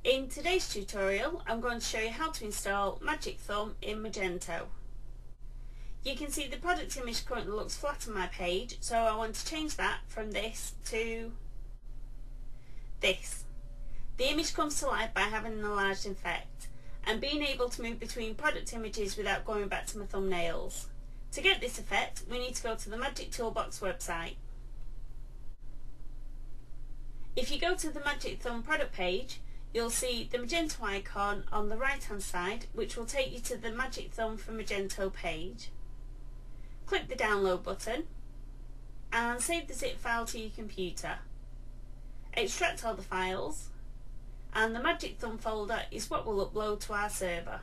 In today's tutorial, I'm going to show you how to install Magic Thumb in Magento. You can see the product image currently looks flat on my page, so I want to change that from this to this. The image comes to life by having an enlarged effect and being able to move between product images without going back to my thumbnails. To get this effect, we need to go to the Magic Toolbox website. If you go to the Magic Thumb product page, you'll see the Magento icon on the right hand side, which will take you to the Magic Thumb for Magento page. Click the download button and save the zip file to your computer. Extract all the files, and the Magic Thumb folder is what we'll upload to our server.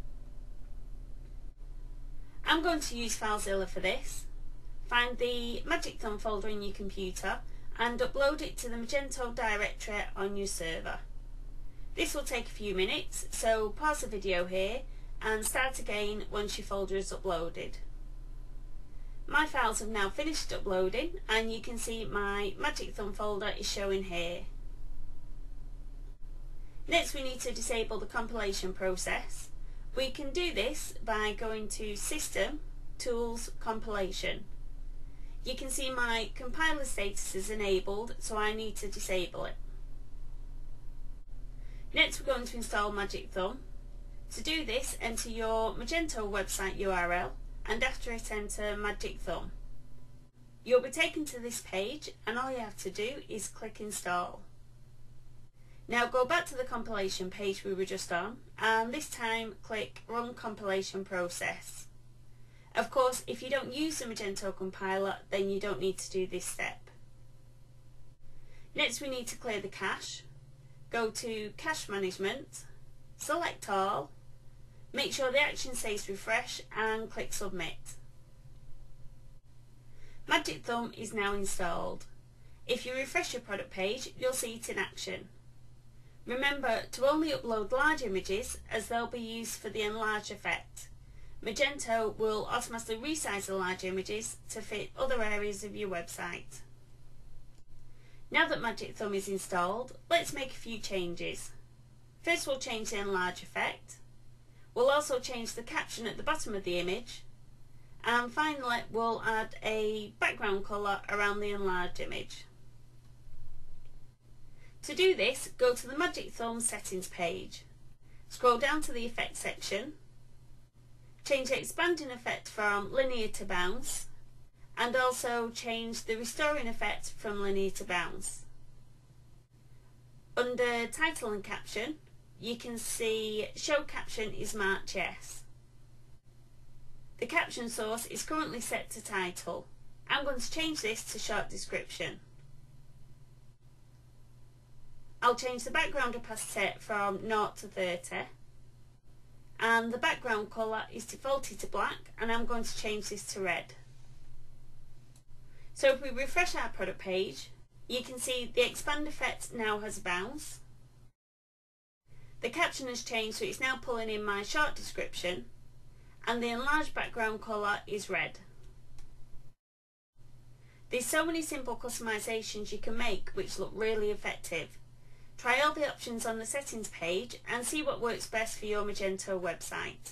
I'm going to use FileZilla for this. Find the Magic Thumb folder in your computer and upload it to the Magento directory on your server. This will take a few minutes, so pause the video here and start again once your folder is uploaded. My files have now finished uploading and you can see my Magic Thumb folder is showing here. Next we need to disable the compilation process. We can do this by going to System, Tools, Compilation. You can see my compiler status is enabled, so I need to disable it. Next we're going to install Magic Thumb. To do this, enter your Magento website URL and after it enter Magic Thumb. You'll be taken to this page and all you have to do is click Install. Now go back to the compilation page we were just on and this time click Run Compilation Process. Of course, if you don't use the Magento compiler, then you don't need to do this step. Next we need to clear the cache. Go to Cache Management, select All, make sure the action says Refresh and click Submit. Magic Thumb is now installed. If you refresh your product page, you'll see it in action. Remember to only upload large images as they'll be used for the enlarge effect. Magento will automatically resize the large images to fit other areas of your website. Now that Magic Thumb is installed, let's make a few changes. First we'll change the enlarge effect. We'll also change the caption at the bottom of the image. And finally we'll add a background colour around the enlarged image. To do this, go to the Magic Thumb settings page. Scroll down to the effects section. Change the expanding effect from linear to bounce and also change the restoring effect from linear to bounce. Under title and caption you can see show caption is marked yes. The caption source is currently set to title. I'm going to change this to short description. I'll change the background opacity from 0 to 30. And the background colour is defaulted to black and I'm going to change this to red. So if we refresh our product page, you can see the expand effect now has a bounce. The caption has changed, so it's now pulling in my short description and the enlarged background colour is red. There's so many simple customisations you can make which look really effective. Try all the options on the settings page and see what works best for your Magento website.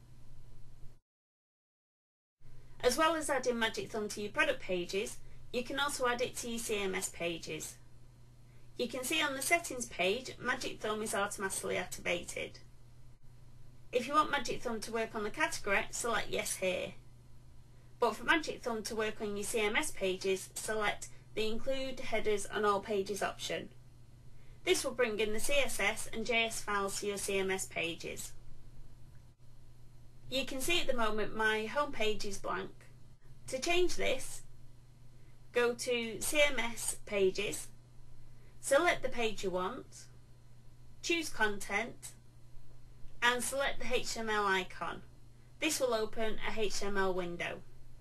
As well as adding Magic Thumb to your product pages, you can also add it to your CMS pages. You can see on the settings page, Magic Thumb is automatically activated. If you want Magic Thumb to work on the category, select Yes here. But for Magic Thumb to work on your CMS pages, select the Include Headers on All Pages option. This will bring in the CSS and JS files to your CMS pages. You can see at the moment my home page is blank. To change this, go to CMS Pages, select the page you want, choose Content and select the HTML icon. This will open a HTML window.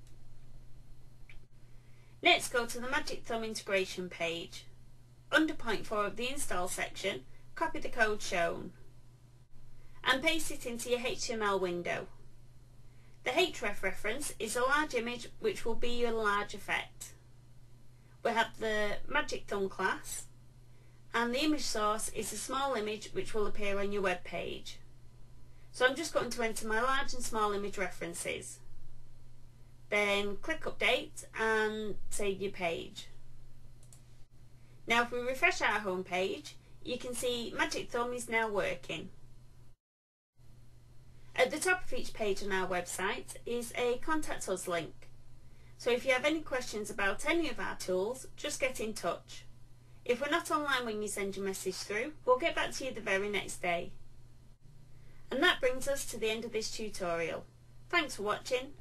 Next go to the Magic Thumb integration page. Under point 4 of the install section, copy the code shown and paste it into your HTML window. The href reference is a large image which will be your large effect. We have the Magic Thumb class and the image source is a small image which will appear on your web page. So I'm just going to enter my large and small image references. Then click Update and save your page. Now if we refresh our home page, you can see Magic Thumb is now working. At the top of each page on our website is a Contact Us link. So if you have any questions about any of our tools, just get in touch. If we're not online when you send your message through, we'll get back to you the very next day. And that brings us to the end of this tutorial. Thanks for watching,